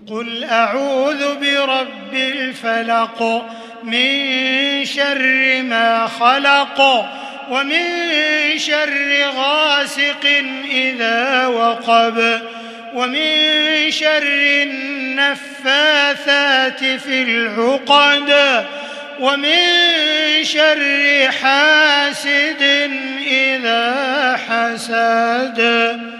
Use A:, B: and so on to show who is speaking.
A: قل أعوذ برب الفلق من شر ما خلق ومن شر غاسق إذا وقب ومن شر النفاثات في العقد ومن شر حاسد إذا حسد.